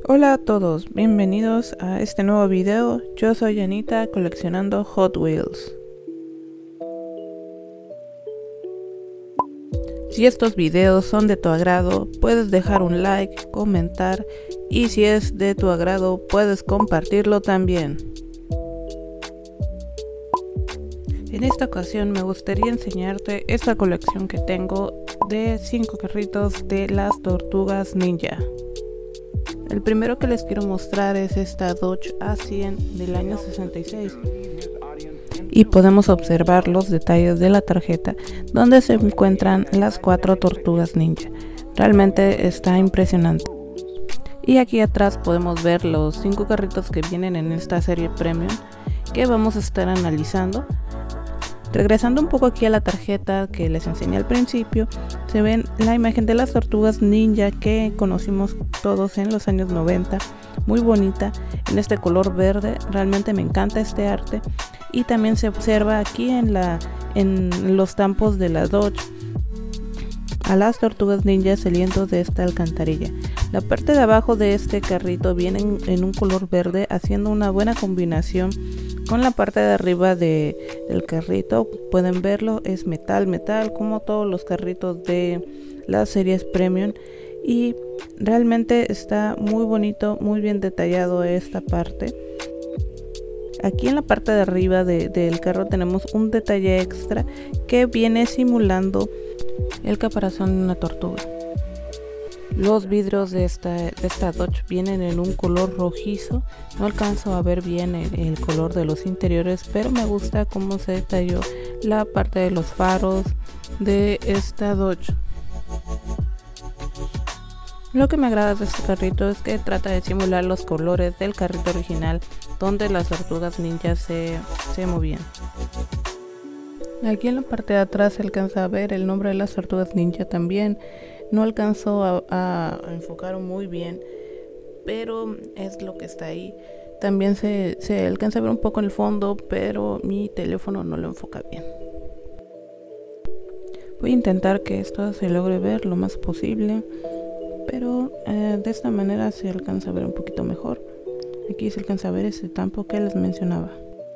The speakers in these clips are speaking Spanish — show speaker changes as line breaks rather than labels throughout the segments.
Hola a todos, bienvenidos a este nuevo video. Yo soy Anita coleccionando Hot Wheels. Si estos videos son de tu agrado, puedes dejar un like, comentar y si es de tu agrado, puedes compartirlo también. En esta ocasión me gustaría enseñarte esta colección que tengo de 5 carritos de las Tortugas Ninja. El primero que les quiero mostrar es esta Dodge A100 del año 66 y podemos observar los detalles de la tarjeta donde se encuentran las 4 tortugas ninja. Realmente está impresionante. Y aquí atrás podemos ver los 5 carritos que vienen en esta serie premium que vamos a estar analizando. Regresando un poco aquí a la tarjeta que les enseñé al principio, se ven la imagen de las tortugas ninja que conocimos todos en los años 90, muy bonita en este color verde. Realmente me encanta este arte y también se observa aquí en los tampos de la Dodge a las tortugas ninja saliendo de esta alcantarilla. La parte de abajo de este carrito viene en un color verde, haciendo una buena combinación con la parte de arriba del carrito. Pueden verlo, es metal como todos los carritos de las series premium, y realmente está muy bonito, muy bien detallado esta parte. Aquí en la parte de arriba del carro tenemos un detalle extra que viene simulando el caparazón de una tortuga. Los vidrios de esta Dodge vienen en un color rojizo. No alcanzo a ver bien el color de los interiores, pero me gusta cómo se detalló la parte de los faros de esta Dodge. Lo que me agrada de este carrito es que trata de simular los colores del carrito original donde las tortugas ninja se movían. Aquí en la parte de atrás se alcanza a ver el nombre de las tortugas ninja también. No alcanzó a enfocar muy bien, pero es lo que está ahí. También se alcanza a ver un poco en el fondo, pero mi teléfono no lo enfoca bien. Voy a intentar que esto se logre ver lo más posible, pero de esta manera se alcanza a ver un poquito mejor. Aquí se alcanza a ver ese tampo que les mencionaba.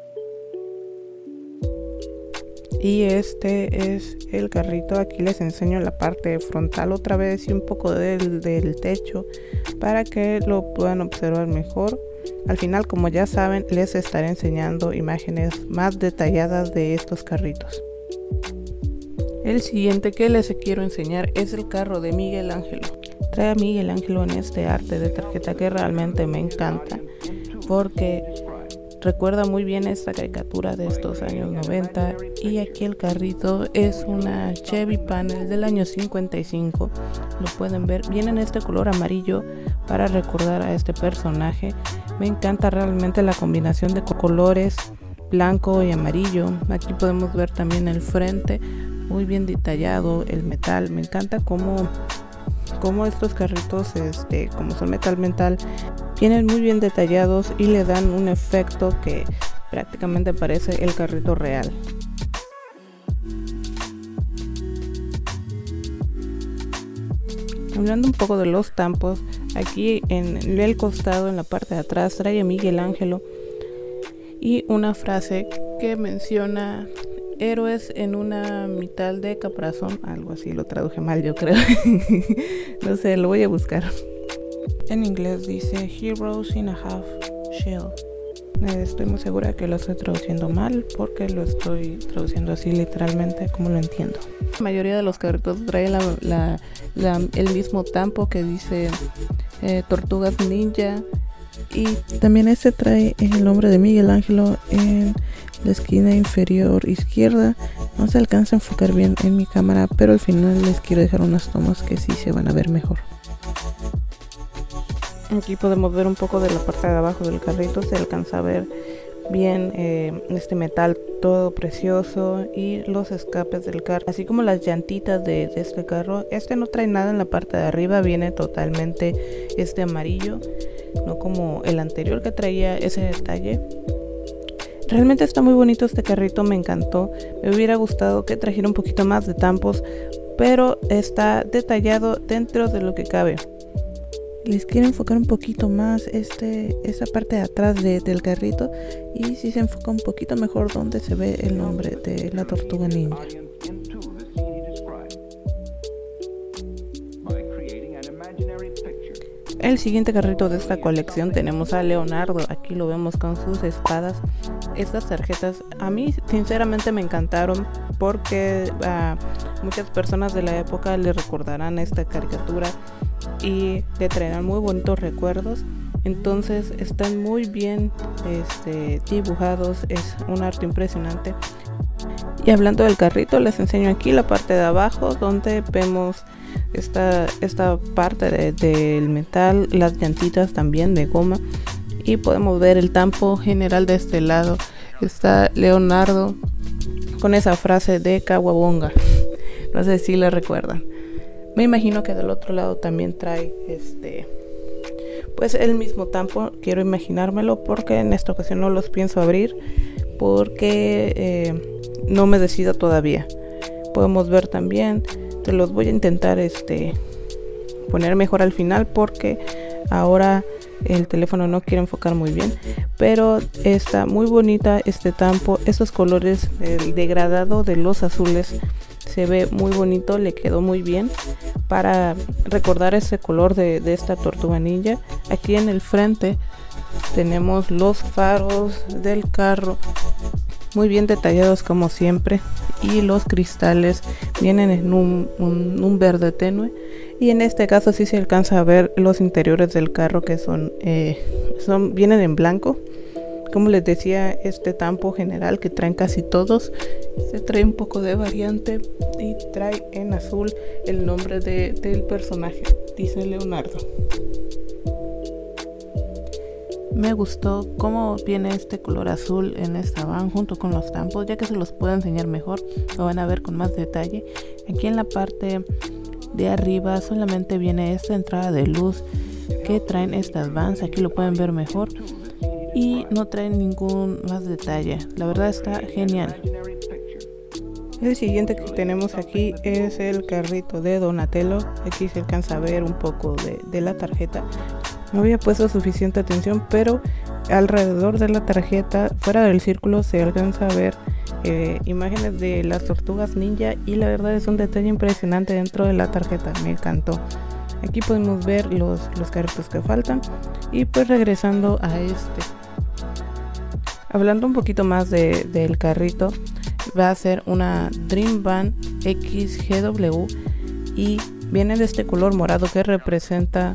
Y este es el carrito. Aquí les enseño la parte frontal otra vez y un poco del techo para que lo puedan observar mejor. Al final, como ya saben, les estaré enseñando imágenes más detalladas de estos carritos. El siguiente que les quiero enseñar es el carro de Miguel Ángelo. Trae a Miguel Ángelo en este arte de tarjeta que realmente me encanta, porque recuerda muy bien esta caricatura de estos años 90. Y aquí el carrito es una Chevy Panel del año 55. Lo pueden ver, viene en este color amarillo para recordar a este personaje. Me encanta realmente la combinación de colores blanco y amarillo. Aquí podemos ver también el frente muy bien detallado, el metal. Me encanta cómo estos carritos, como son metal, vienen muy bien detallados y le dan un efecto que prácticamente parece el carrito real. Hablando un poco de los tampos, aquí en el costado, en la parte de atrás, trae a Miguel Ángelo y una frase que menciona héroes en una mitad de caparazón, algo así, lo traduje mal yo creo. No sé, lo voy a buscar. En inglés dice Heroes in a Half Shell. Estoy muy segura que lo estoy traduciendo mal, porque lo estoy traduciendo así literalmente como lo entiendo. La mayoría de los carritos trae el mismo tampo que dice Tortugas Ninja, y también este trae el nombre de Miguel Ángelo en la esquina inferior izquierda. No se alcanza a enfocar bien en mi cámara, pero al final les quiero dejar unas tomas que sí se van a ver mejor. Aquí podemos ver un poco de la parte de abajo del carrito. Se alcanza a ver bien este metal todo precioso y los escapes del carro, así como las llantitas de este carro. Este no trae nada en la parte de arriba, viene totalmente amarillo, no como el anterior que traía ese detalle. Realmente está muy bonito este carrito, me encantó. Me hubiera gustado que trajera un poquito más de tampos, pero está detallado dentro de lo que cabe. Les quiero enfocar un poquito más esta parte de atrás del carrito, y si se enfoca un poquito mejor donde se ve el nombre de la tortuga ninja. El siguiente carrito de esta colección tenemos a Leonardo. Aquí lo vemos con sus espadas. Estas tarjetas a mí sinceramente me encantaron porque a muchas personas de la época le recordarán esta caricatura y le traerán muy bonitos recuerdos. Entonces están muy bien dibujados, es un arte impresionante. Y hablando del carrito, les enseño aquí la parte de abajo donde vemos esta parte del metal, las llantitas también de goma, y podemos ver el tampo general. De este lado está Leonardo con esa frase de Kawabonga, no sé si la recuerdan. Me imagino que del otro lado también trae pues el mismo tampo, quiero imaginármelo, porque en esta ocasión no los pienso abrir porque no me decido todavía. Podemos ver también, te los voy a intentar poner mejor al final porque ahora el teléfono no quiere enfocar muy bien, pero está muy bonita este tampo. Estos colores, el degradado de los azules se ve muy bonito, le quedó muy bien para recordar ese color de esta tortuga ninja. Aquí en el frente tenemos los faros del carro muy bien detallados como siempre, y los cristales vienen en un verde tenue, y en este caso sí se alcanza a ver los interiores del carro que vienen en blanco. Como les decía, este tampo general que traen casi todos, se trae un poco de variante y trae en azul el nombre del personaje, dice Leonardo. Me gustó cómo viene este color azul en esta van junto con los tampos, ya que se los puedo enseñar mejor, lo van a ver con más detalle. Aquí en la parte de arriba solamente viene esta entrada de luz que traen estas vans, aquí lo pueden ver mejor, y no traen ningún más detalle. La verdad está genial. El siguiente que tenemos aquí es el carrito de Donatello. Aquí se alcanza a ver un poco de la tarjeta. No había puesto suficiente atención, pero alrededor de la tarjeta, fuera del círculo, se alcanza a ver imágenes de las tortugas ninja, y la verdad es un detalle impresionante dentro de la tarjeta, me encantó. Aquí podemos ver los carritos que faltan, y pues regresando a hablando un poquito más del carrito, va a ser una Dream Van XGW y viene de este color morado que representa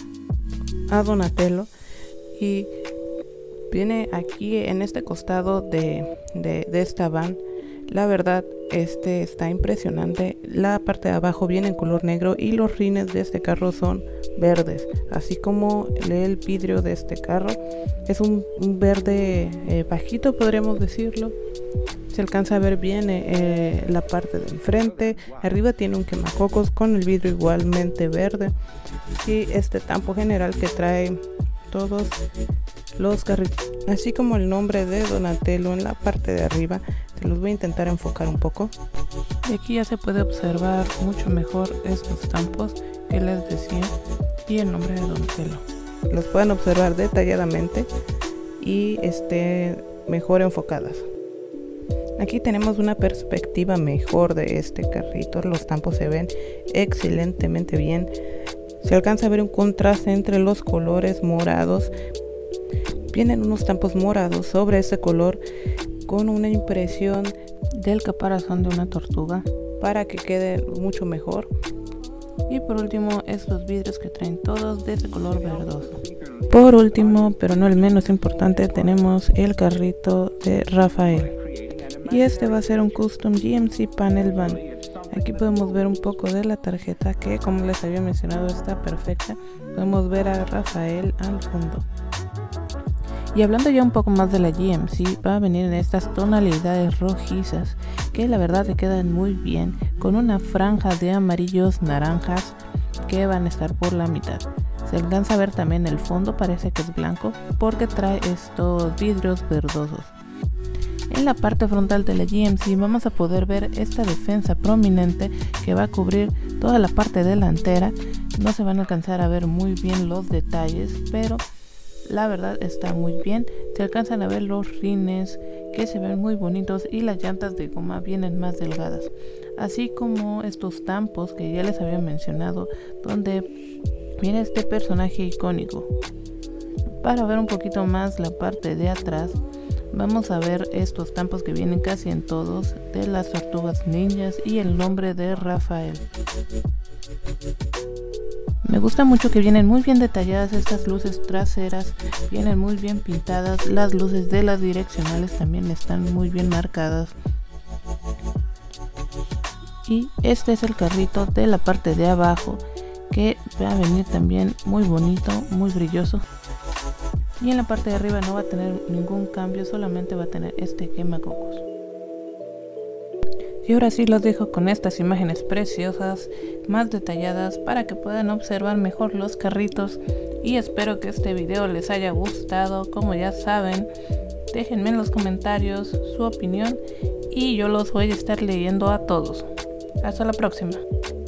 a Donatello, y viene aquí en este costado de esta van. La verdad está impresionante. La parte de abajo viene en color negro y los rines de este carro son verdes, así como el vidrio de este carro es un verde bajito, podríamos decirlo. Se alcanza a ver bien la parte de enfrente. Arriba tiene un quemacocos con el vidrio igualmente verde, y este tampo general que trae todos los carritos, así como el nombre de Donatello en la parte de arriba. Se los voy a intentar enfocar un poco, y aquí ya se puede observar mucho mejor estos tampos que les decía y el nombre de Donatello. Los pueden observar detalladamente y mejor enfocadas. Aquí tenemos una perspectiva mejor de este carrito. Los tampos se ven excelentemente bien. Se alcanza a ver un contraste entre los colores morados. Vienen unos tampos morados sobre ese color con una impresión del caparazón de una tortuga para que quede mucho mejor. Y por último, estos vidrios que traen todos de ese color verdoso. Por último, pero no el menos importante, tenemos el carrito de Rafael. Y este va a ser un Custom GMC Panel Van. Aquí podemos ver un poco de la tarjeta que, como les había mencionado, está perfecta. Podemos ver a Rafael al fondo. Y hablando ya un poco más de la GMC, va a venir en estas tonalidades rojizas que la verdad le quedan muy bien, con una franja de amarillos naranjas que van a estar por la mitad. Se alcanza a ver también el fondo, parece que es blanco porque trae estos vidrios verdosos. En la parte frontal de la GMC vamos a poder ver esta defensa prominente que va a cubrir toda la parte delantera no se van a alcanzar a ver muy bien los detalles, pero la verdad está muy bien. Se alcanzan a ver los rines que se ven muy bonitos y las llantas de goma vienen más delgadas, así como estos tampos que ya les había mencionado, donde viene este personaje icónico. Para ver un poquito más la parte de atrás, vamos a ver estos tampos que vienen casi en todos de las tortugas ninjas y el nombre de Rafael. Me gusta mucho que vienen muy bien detalladas estas luces traseras, vienen muy bien pintadas, las luces de las direccionales también están muy bien marcadas. Y este es el carrito de la parte de abajo, que va a venir también muy bonito, muy brilloso. Y en la parte de arriba no va a tener ningún cambio, solamente va a tener este quemacocos. Y ahora sí los dejo con estas imágenes preciosas, más detalladas, para que puedan observar mejor los carritos. Y espero que este video les haya gustado. Como ya saben, déjenme en los comentarios su opinión y yo los voy a estar leyendo a todos. Hasta la próxima.